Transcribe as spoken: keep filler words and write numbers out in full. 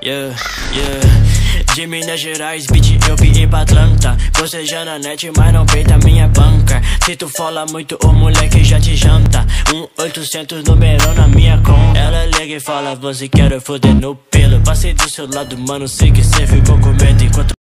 Yeah, yeah. De Minas Gerais, beat, eu vim pra Atlanta. Você já na net, mas não peita minha banca. Se tu fala muito, o moleque já te janta. Um oitocentos número na minha conta. Ela liga e fala, você quer foder no pelo. Passei do seu lado, mano, sei que cê ficou com medo enquanto